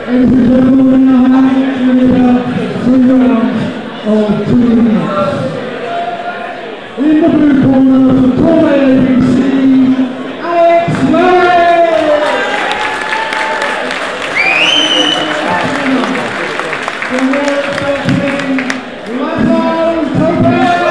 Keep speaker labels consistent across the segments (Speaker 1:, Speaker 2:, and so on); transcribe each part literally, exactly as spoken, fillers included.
Speaker 1: Ladies and gentlemen, we now have in about three rounds of two minutes. In the blue corner for Torbay A B C, Lowey! From there expecting Lazlo Topaz!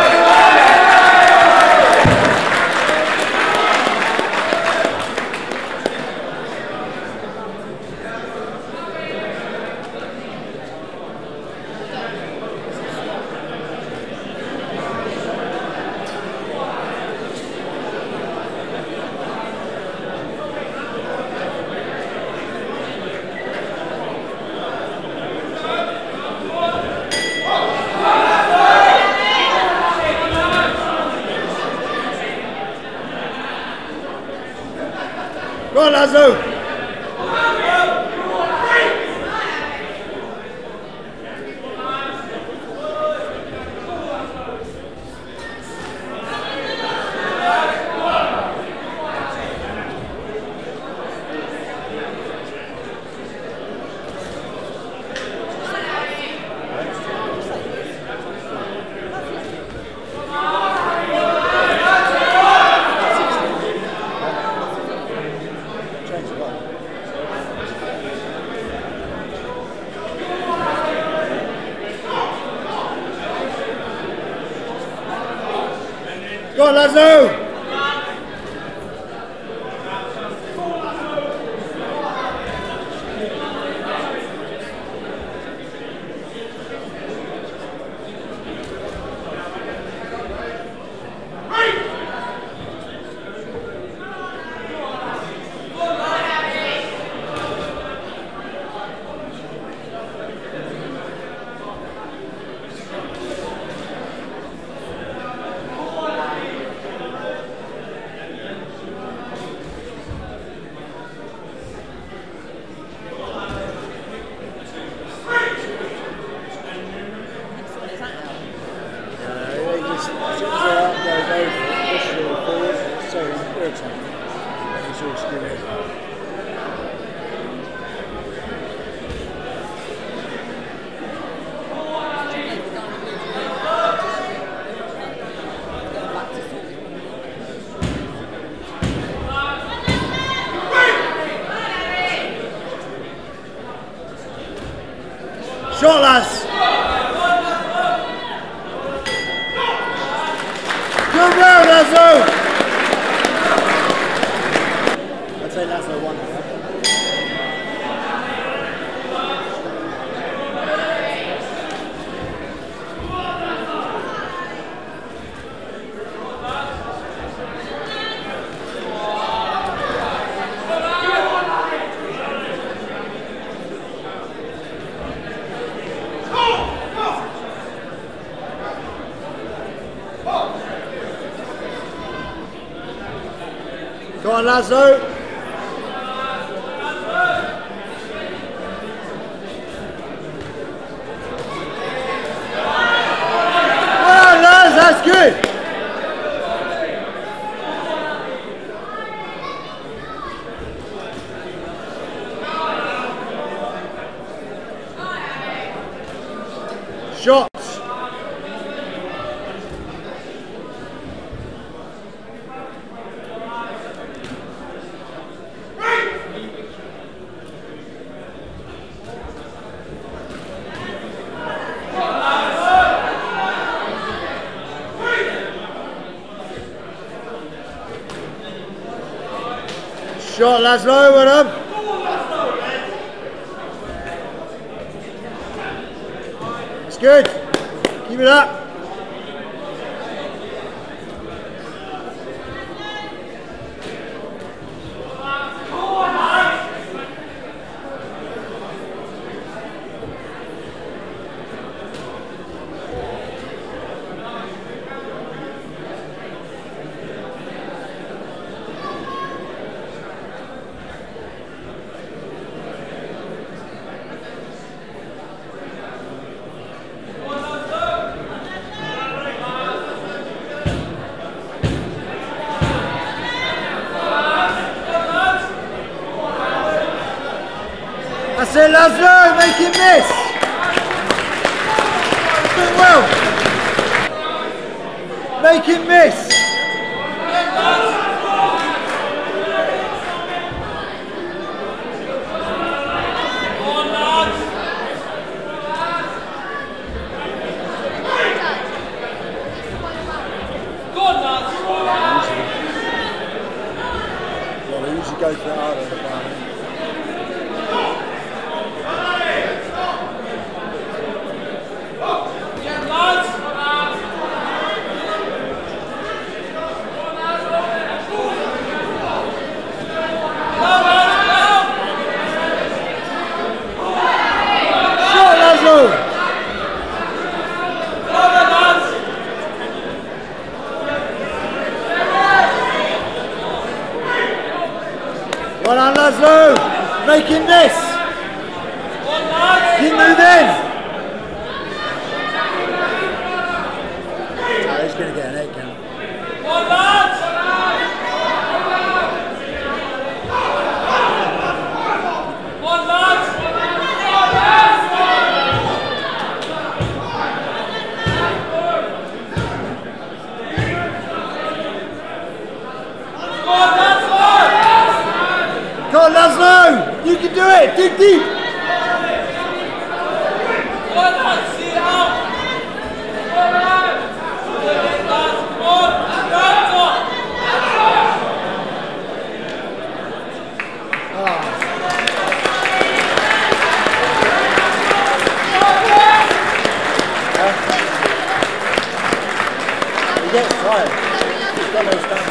Speaker 2: Go on, Lazlo! Go on, Lazlo! Shot, lads! Good round, Lazlo! I'd say Lazlo won that. Go on, Lazlo! Well done, lads, that's good! Shots! Shot, Lazlo, well done. It's good. Keep it up. it, Lazlo, make it miss. Doing well. Make it miss. Yeah, they usually go for it harder in the final. Well done, Lazlo! Making this! Keep moving! Oh, he's going to get an eight count. Go on, Lazlo! You can do it! Dig deep! He gets tired. He's got no stamina.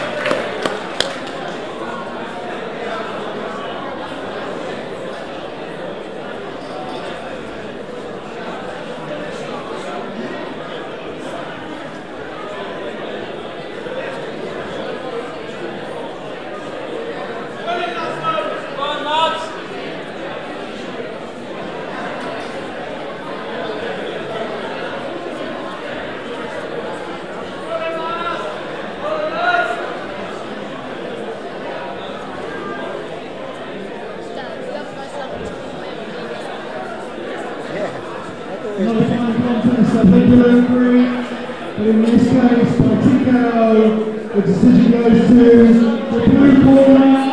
Speaker 1: Another final contest, I think you'll agree, but in this case, by T K O, the decision goes to the blue corner.